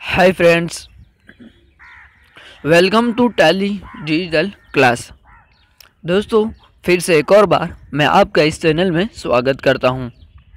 Hi friends, welcome to Tally digital class. दोस्तों, फिर से एक और बार मैं आपका इस चैनल में स्वागत करता हूं।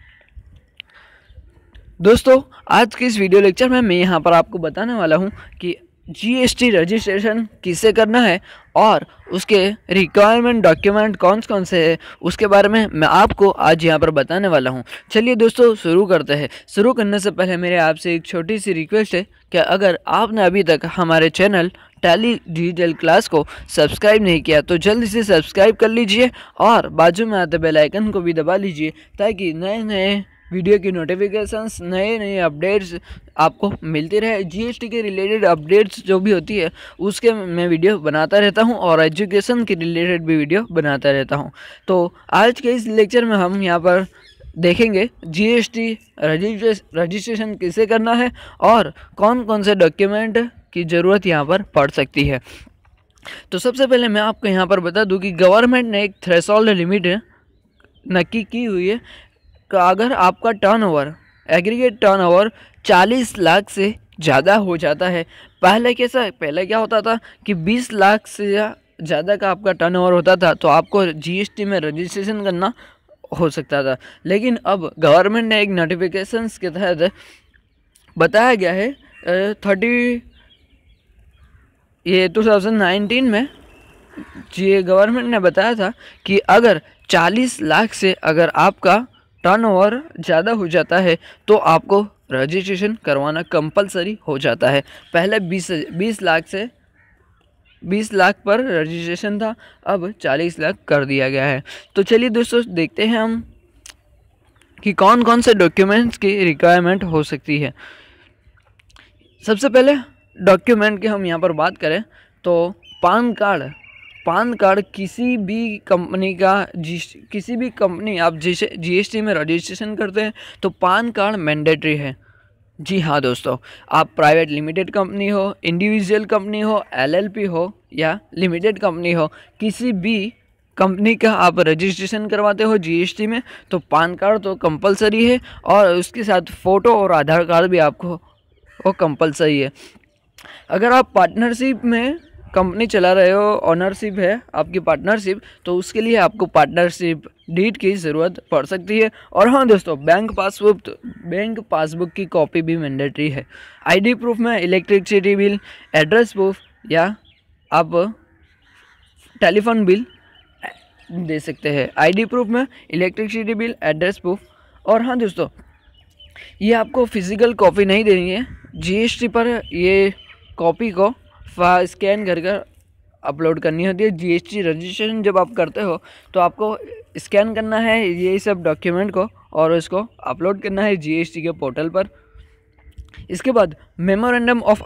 दोस्तों, आज के इस वीडियो लेक्चर में मैं यहाँ पर आपको बताने वाला हूं कि जीएसटी रजिस्ट्रेशन किसे करना है और उसके रिक्वायरमेंट डॉक्यूमेंट कौन कौन से हैं उसके बारे में मैं आपको आज यहाँ पर बताने वाला हूँ। चलिए दोस्तों, शुरू करते हैं। शुरू करने से पहले मेरे आपसे एक छोटी सी रिक्वेस्ट है कि अगर आपने अभी तक हमारे चैनल टैली डिजिटल क्लास को सब्सक्राइब नहीं किया तो जल्दी से सब्सक्राइब कर लीजिए और बाजू में आते बेल आइकन को भी दबा लीजिए ताकि नए नए वीडियो की नोटिफिकेशंस, नए नए अपडेट्स आपको मिलती रहे। जीएसटी के रिलेटेड अपडेट्स जो भी होती है उसके मैं वीडियो बनाता रहता हूं और एजुकेशन के रिलेटेड भी वीडियो बनाता रहता हूं। तो आज के इस लेक्चर में हम यहाँ पर देखेंगे जीएसटी रजिस्ट्रेशन किसे करना है और कौन कौन से डॉक्यूमेंट की ज़रूरत यहाँ पर पड़ सकती है। तो सबसे पहले मैं आपको यहाँ पर बता दूँ कि गवर्नमेंट ने एक थ्रेशोल्ड लिमिट नक्की की हुई है कि अगर आपका टर्नओवर, एग्रीगेट टर्नओवर 40 लाख से ज़्यादा हो जाता है। पहले क्या होता था कि 20 लाख से ज़्यादा का आपका टर्नओवर होता था तो आपको जीएसटी में रजिस्ट्रेशन करना हो सकता था, लेकिन अब गवर्नमेंट ने एक नोटिफिकेशंस के तहत बताया गया है 2019 में ये गवर्नमेंट ने बताया था कि अगर 40 लाख से अगर आपका टर्नओवर ज़्यादा हो जाता है तो आपको रजिस्ट्रेशन करवाना कंपलसरी हो जाता है। पहले 20 लाख पर रजिस्ट्रेशन था, अब 40 लाख कर दिया गया है। तो चलिए दोस्तों, देखते हैं हम कि कौन कौन से डॉक्यूमेंट्स की रिक्वायरमेंट हो सकती है। सबसे पहले डॉक्यूमेंट की हम यहाँ पर बात करें तो पान कार्ड किसी भी कंपनी का, किसी भी कंपनी आप जिसे जीएसटी में रजिस्ट्रेशन करते हैं तो पान कार्ड मैंडेटरी है। जी हाँ दोस्तों, आप प्राइवेट लिमिटेड कंपनी हो, इंडिविजुअल कंपनी हो, एलएलपी हो या लिमिटेड कंपनी हो, किसी भी कंपनी का आप रजिस्ट्रेशन करवाते हो जीएसटी में तो पान कार्ड तो कंपलसरी है और उसके साथ फ़ोटो और आधार कार्ड भी आपको वो कंपलसरी है। अगर आप पार्टनरशिप में कंपनी चला रहे हो, ऑनरशिप है आपकी पार्टनरशिप, तो उसके लिए आपको पार्टनरशिप डीड की ज़रूरत पड़ सकती है। और हाँ दोस्तों, बैंक पासबुक की कॉपी भी मैंडेटरी है। आईडी प्रूफ में इलेक्ट्रिसिटी बिल, एड्रेस प्रूफ या आप टेलीफोन बिल दे सकते हैं। आईडी प्रूफ में इलेक्ट्रिसिटी बिल, एड्रेस प्रूफ। और हाँ दोस्तों, ये आपको फिज़िकल कॉपी नहीं देनी है। जीएसटी पर ये कॉपी को स्कैन कर अपलोड करनी होती है। जीएसटी रजिस्ट्रेशन जब आप करते हो तो आपको स्कैन करना है ये सब डॉक्यूमेंट को और उसको अपलोड करना है जीएसटी के पोर्टल पर। इसके बाद मेमोरेंडम ऑफ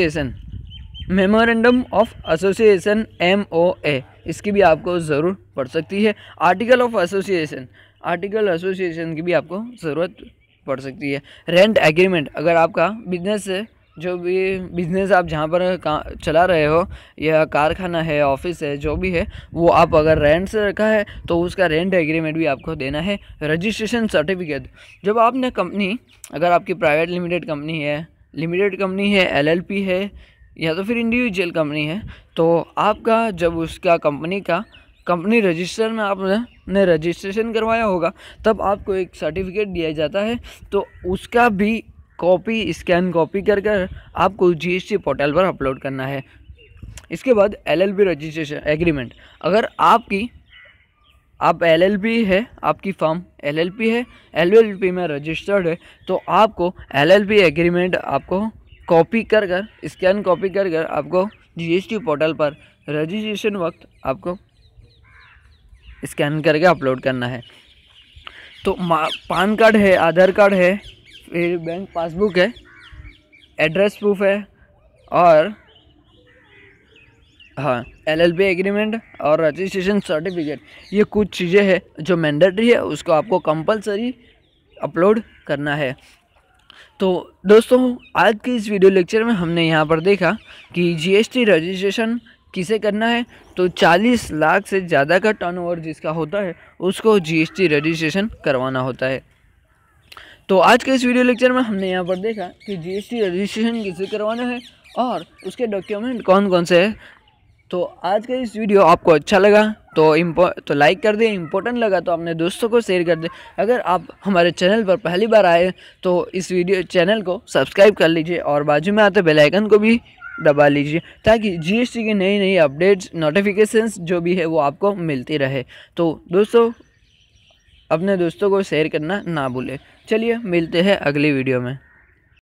एसोसिएशन MOA, इसकी भी आपको ज़रूर पड़ सकती है। आर्टिकल एसोसिएशन की भी आपको ज़रूरत पड़ सकती है। रेंट एग्रीमेंट, अगर आपका बिजनेस है, जो भी बिज़नेस आप जहाँ पर चला रहे हो या कारखाना है, ऑफिस है, जो भी है, वो आप अगर रेंट से रखा है तो उसका रेंट एग्रीमेंट भी आपको देना है। रजिस्ट्रेशन सर्टिफिकेट, जब आपने कंपनी, अगर आपकी प्राइवेट लिमिटेड कंपनी है, एलएलपी है या तो फिर इंडिविजुअल कंपनी है, तो आपका जब उसका कंपनी रजिस्टर में आपने रजिस्ट्रेशन करवाया होगा तब आपको एक सर्टिफिकेट दिया जाता है, तो उसका भी स्कैन कॉपी कर आपको जीएसटी पोर्टल पर अपलोड करना है। इसके बाद एलएलपी रजिस्ट्रेशन एग्रीमेंट, अगर आप एलएलपी है, आपकी फर्म एलएलपी है, एलएलपी में रजिस्टर्ड है, तो आपको एलएलपी एग्रीमेंट आपको स्कैन कॉपी कर आपको जीएसटी पोर्टल पर रजिस्ट्रेशन वक्त आपको स्कैन करके अपलोड करना है। तो पान कार्ड है, आधार कार्ड है, फिर बैंक पासबुक है, एड्रेस प्रूफ है और हाँ एलएलपी एग्रीमेंट और रजिस्ट्रेशन सर्टिफिकेट, ये कुछ चीज़ें हैं जो मैंडेटरी है, उसको आपको कंपलसरी अपलोड करना है। तो दोस्तों, आज के इस वीडियो लेक्चर में हमने यहाँ पर देखा कि जीएसटी रजिस्ट्रेशन किसे करना है, तो 40 लाख से ज़्यादा का टर्नओवर जिसका होता है उसको जीएसटी रजिस्ट्रेशन करवाना होता है। तो आज के इस वीडियो लेक्चर में हमने यहाँ पर देखा कि जीएसटी रजिस्ट्रेशन किसे करवाना है और उसके डॉक्यूमेंट कौन कौन से हैं। तो आज का इस वीडियो आपको अच्छा लगा तो लाइक कर दें, इम्पोर्टेंट लगा तो अपने दोस्तों को शेयर कर दें। अगर आप हमारे चैनल पर पहली बार आए तो इस चैनल को सब्सक्राइब कर लीजिए और बाजू में आते बेल आइकन को भी दबा लीजिए ताकि जीएसटी की नई नई अपडेट्स नोटिफिकेशंस जो भी है वो आपको मिलती रहे। तो दोस्तों अपने दोस्तों को शेयर करना ना भूलें। चलिए मिलते हैं अगली वीडियो में।